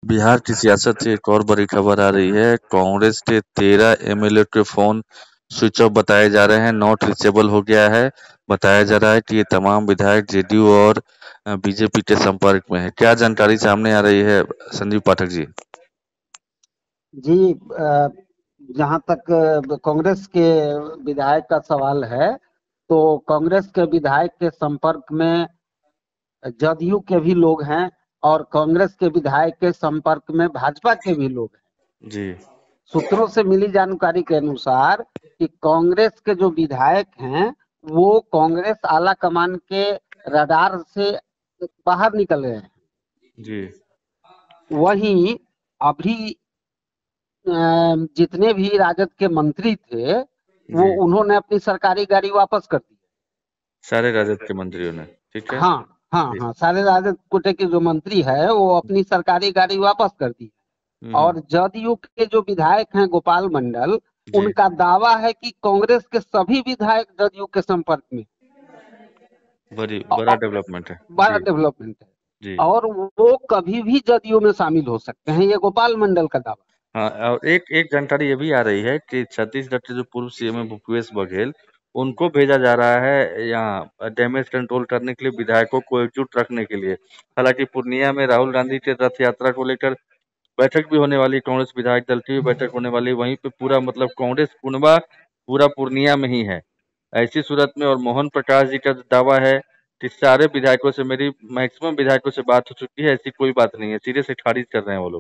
बिहार की सियासत से एक और बड़ी खबर आ रही है। कांग्रेस के 13 एमएलए के फोन स्विच ऑफ बताए जा रहे हैं, नॉट रीचेबल हो गया है। बताया जा रहा है कि ये तमाम विधायक जेडीयू और बीजेपी के संपर्क में है। क्या जानकारी सामने आ रही है संजीव पाठक जी? जी, जहाँ तक कांग्रेस के विधायक का सवाल है, तो कांग्रेस के विधायक के संपर्क में जदयू के भी लोग हैं और कांग्रेस के विधायक के संपर्क में भाजपा के भी लोग हैं। जी। सूत्रों से मिली जानकारी के अनुसार कि कांग्रेस के जो विधायक हैं वो कांग्रेस आला कमान के रडार से बाहर निकल गए हैं। जी। वहीं अभी जितने भी राजद के मंत्री थे वो जी। उन्होंने अपनी सरकारी गाड़ी वापस कर दी। सारे राजद के मंत्रियों ने। ठीक है। हाँ हाँ जी। हाँ, सारे राजद कोटे के जो मंत्री है वो अपनी सरकारी गाड़ी वापस कर दी। हम्म। और जदयू के जो विधायक हैं गोपाल मंडल, जी। उनका दावा है कि कांग्रेस के सभी विधायक जदयू के संपर्क में। बड़ा डेवलपमेंट है। बड़ा जी। डेवलपमेंट है जी। और वो कभी भी जदयू में शामिल हो सकते हैं, ये गोपाल मंडल का दावा। हाँ, और एक एक जानकारी ये भी आ रही है कि छत्तीसगढ़ के जो पूर्व सीएम है भूपेश बघेल, उनको भेजा जा रहा है यहाँ डैमेज कंट्रोल करने के लिए, विधायकों को एकजुट रखने के लिए। हालांकि पूर्णिया में राहुल गांधी के रथ यात्रा को लेकर बैठक भी होने वाली, कांग्रेस विधायक दल की भी बैठक होने वाली, वहीं पे पूरा मतलब कांग्रेस कुनबा पूरा पूर्णिया में ही है। ऐसी सूरत में और मोहन प्रकाश जी का जो दावा है कि सारे विधायकों से, मेरी मैक्सिमम विधायकों से बात हो चुकी है, ऐसी कोई बात नहीं है, सीधे से खारिज कर रहे हैं वो लोग।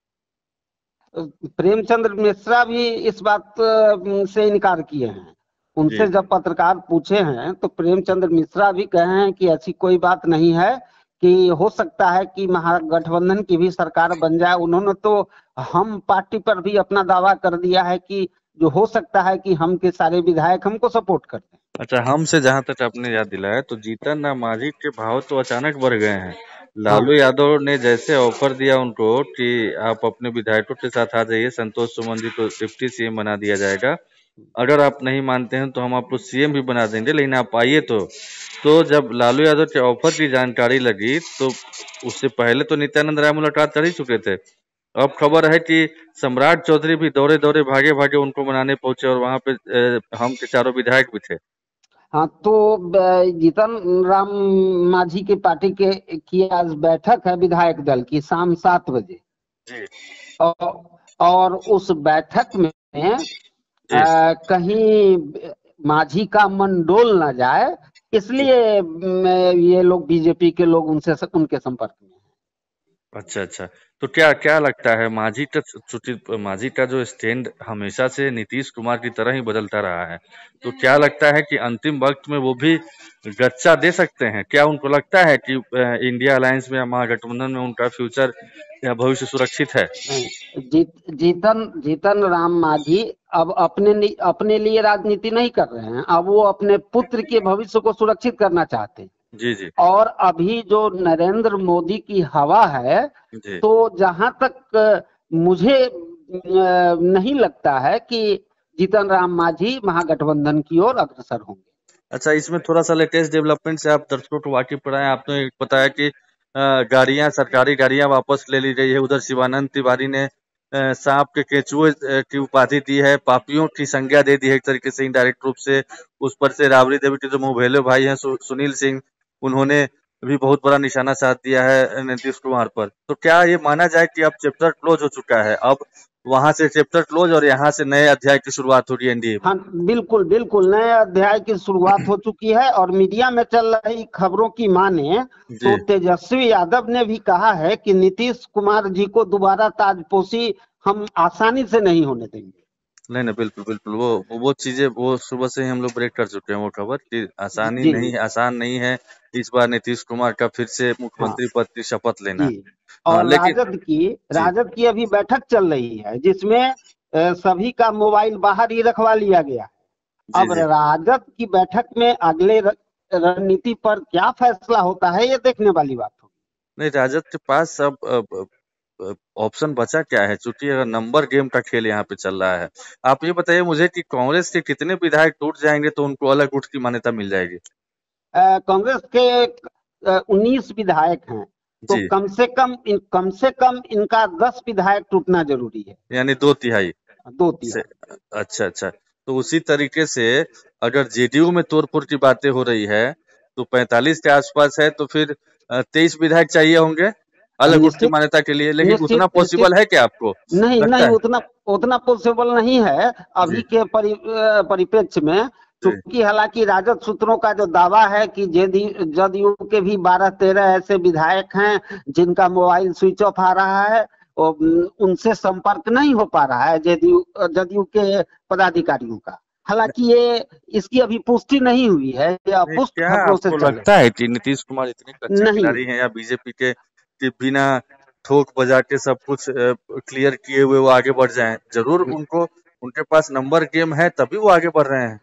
प्रेमचंद्र मिश्रा भी इस बात से इनकार किए हैं। जी। उनसे जब पत्रकार पूछे हैं तो प्रेमचंद्र मिश्रा भी कहे हैं कि ऐसी कोई बात नहीं है, कि हो सकता है कि महागठबंधन की भी सरकार बन जाए। उन्होंने तो हम पार्टी पर भी अपना दावा कर दिया है कि जो हो सकता है कि हम के सारे विधायक हमको सपोर्ट करते हैं। अच्छा, हमसे जहां तक आपने याद दिलाया तो जीतन राम मांझी के भाव तो अचानक बढ़ गए हैं। लालू हाँ, यादव ने जैसे ऑफर दिया उनको कि आप अपने विधायकों के साथ आ जाइए, संतोष सुमन जी को डिप्टी सीएम बना दिया जाएगा, अगर आप नहीं मानते हैं तो हम आपको सीएम भी बना देंगे, लेकिन आप आइए तो जब लालू यादव के ऑफर की जानकारी लगी तो उससे पहले तो नित्यानंद राय मुलाकात कर ही चुके थे। अब खबर है कि सम्राट चौधरी भी दौड़े दौड़े भागे भागे उनको मनाने पहुंचे और वहां पे हम के चारों विधायक भी थे। हाँ, तो जीतन राम मांझी की पार्टी के की आज बैठक है विधायक दल की, शाम 7 बजे। जी। और उस बैठक में जी। कहीं मांझी का मन डोल ना जाए, इसलिए ये लोग बीजेपी के लोग उनके संपर्क में हैं। अच्छा, अच्छा। तो क्या क्या लगता है, मांझी का जो स्टैंड हमेशा से नीतीश कुमार की तरह ही बदलता रहा है, तो क्या लगता है कि अंतिम वक्त में वो भी गच्चा दे सकते हैं? क्या उनको लगता है कि इंडिया अलायंस में या महागठबंधन में उनका फ्यूचर या भविष्य सुरक्षित है? नहीं, जीतन राम मांझी अब अपने लिए राजनीति नहीं कर रहे हैं, अब वो अपने पुत्र के भविष्य को सुरक्षित करना चाहते हैं। जी। जी। और अभी जो नरेंद्र मोदी की हवा है, जी। तो जहां तक मुझे नहीं लगता है कि जीतन राम मांझी महागठबंधन की ओर अग्रसर होंगे। अच्छा, इसमें थोड़ा सा लेटेस्ट डेवलपमेंट से आप दर्शकों को वाकिफ कराएं। आपने बताया कि गाड़ियां, सरकारी गाड़ियां वापस ले ली गई है। उधर शिवानंद तिवारी ने सांप के केचुए की उपाधि दी है, पापियों की संज्ञा दे दी है एक तरीके से इनडायरेक्ट रूप से। उस पर से राबड़ी देवी के जो मुंहभेले भाई हैं सुनील सिंह, उन्होंने भी बहुत बड़ा निशाना साध दिया है नीतीश कुमार पर। तो क्या ये माना जाए कि अब चैप्टर क्लोज हो चुका है, अब वहां से चैप्टर क्लोज और यहाँ से नए अध्याय की शुरुआत हो रही है एनडीए में? हाँ, बिल्कुल बिल्कुल नए अध्याय की शुरुआत हो चुकी है। और मीडिया में चल रही खबरों की माने तो जी। तेजस्वी यादव ने भी कहा है कि नीतीश कुमार जी को दोबारा ताजपोशी हम आसानी से नहीं होने देंगे। नहीं, नहीं, बिल्कुल, बिल्कुल। वो चीज़ें वो सुबह से ही हम लोग ब्रेक कर चुके हैं वो खबर कि जी जी आसान नहीं है इस बार नीतीश कुमार का फिर से हाँ मुख्यमंत्री पद की शपथ लेना। जी। हाँ, और लेकिन जी। राजद की अभी बैठक चल रही है जिसमें सभी का मोबाइल बाहर ही रखवा लिया गया है। जी। अब जी। राजद की बैठक में अगले रणनीति पर क्या फैसला होता है, ये देखने वाली बात होगी। नहीं, राजद के पास अब ऑप्शन बचा क्या है? चूंकि अगर नंबर गेम का खेल यहाँ पे चल रहा है। आप ये बताइए मुझे कि कांग्रेस के कितने विधायक टूट जाएंगे तो उनको अलग गुट की मान्यता मिल जाएगी? कांग्रेस के 19 विधायक हैं। तो जी। कम से कम इनका 10 विधायक टूटना जरूरी है, यानी 2/3 दो से। तिहाई। अच्छा अच्छा। तो उसी तरीके से अगर जेडीयू में तोड़फोड़ की बातें हो रही है तो 45 के आसपास है, तो फिर 23 विधायक चाहिए होंगे अलग गुट की निश्चित मान्यता के लिए, लेकिन उतना निश्चित पॉसिबल निश्चित। है क्या आपको नहीं लगता नहीं, है? उतना उतना पॉसिबल नहीं है जी अभी के परिप्रेक्ष्य में। जी चूंकि हालांकि राजद सूत्रों का जो दावा है कि जदयू के भी 12-13 ऐसे विधायक हैं जिनका मोबाइल स्विच ऑफ आ रहा है और उनसे संपर्क नहीं हो पा रहा है जदयू जदयू के पदाधिकारियों का। हालांकि ये इसकी अभी पुष्टि नहीं हुई है, या नहीं, पुष्ट क्या खबरों से आपको चल लगता रही है कि नीतीश कुमार इतने कच्चे है। नहीं खिलाड़ी हैं, या बीजेपी के कि बिना ठोक बजा के सब कुछ क्लियर किए हुए वो आगे बढ़ जाएं? जरूर उनको, उनके पास नंबर गेम है तभी वो आगे बढ़ रहे हैं।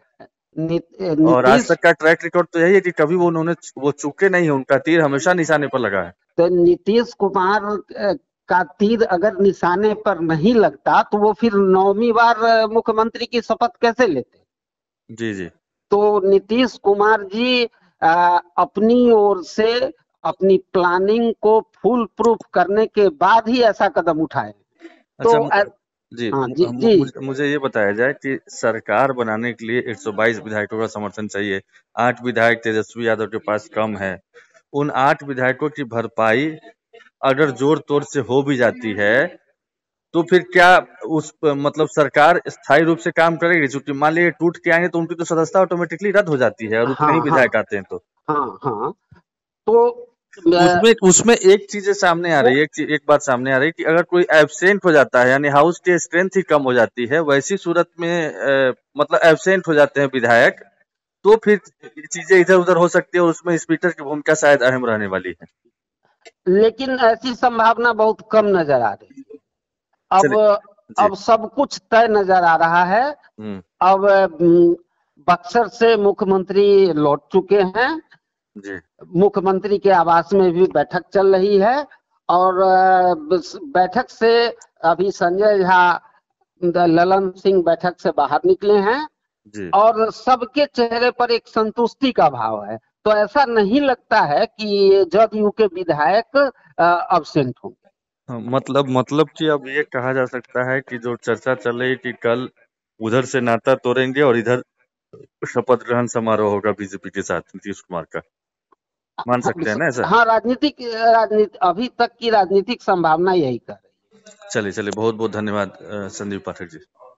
और आज नीतीश तक का ट्रैक रिकॉर्ड तो यही है कि कभी वो चूके नहीं है, उनका तीर हमेशा निशाने पर लगा है। तो नीतीश कुमार का तीर अगर निशाने पर नहीं लगता तो वो फिर 9वीं बार मुख्यमंत्री की शपथ कैसे लेते। जी जी। तो नीतीश कुमार जी अपनी ओर से अपनी प्लानिंग को फुल प्रूफ करने के बाद ही ऐसा कदम उठाए। तो अच्छा जी, हाँ जी जी। मुझे ये बताया जाए कि सरकार बनाने के लिए 122 विधायकों का समर्थन चाहिए। 8 विधायक तेजस्वी यादव के पास कम है। उन 8 विधायकों की भरपाई अगर जोर तोड़ से हो भी जाती है तो फिर क्या मतलब सरकार स्थायी रूप से काम करेगी? क्योंकि मान लीजिए टूट के आएंगे तो उनकी तो सदस्यता ऑटोमेटिकली रद्द हो जाती है और उतने ही हाँ हाँ विधायक आते हैं तो हाँ हाँ। तो उसमें उसमें एक चीजें सामने आ वो रही है, एक बात सामने आ रही है कि अगर कोई एब्सेंट हो जाता है, यानी हाउस की स्ट्रेंथ ही कम हो जाती है, वैसी सूरत में मतलब एब्सेंट हो जाते हैं विधायक, तो फिर चीजें इधर उधर हो सकती है और उसमें स्पीकर की भूमिका शायद अहम रहने वाली है। लेकिन ऐसी संभावना बहुत कम नजर आ रही है। अब चलिए। जी। अब सब कुछ तय नजर आ रहा है। हम्म। अब बक्सर से मुख्यमंत्री लौट चुके हैं। जी मुख्यमंत्री के आवास में भी बैठक चल रही है और बैठक से अभी संजय झा ललन सिंह बैठक से बाहर निकले हैं जी। और सबके चेहरे पर एक संतुष्टि का भाव है। तो ऐसा नहीं लगता है कि जदयू के विधायक अब्सेंट होंगे। हाँ, मतलब कि अब ये कहा जा सकता है कि जो चर्चा चल रही है कि कल उधर से नाता तोड़ेंगे और इधर शपथ ग्रहण समारोह होगा बीजेपी के साथ नीतीश कुमार का, मान सकते हैं ना ऐसा? हाँ, राजनीति अभी तक की राजनीतिक संभावना यही कर रही है। चलिए चलिए, बहुत बहुत धन्यवाद संदीप पाठक जी।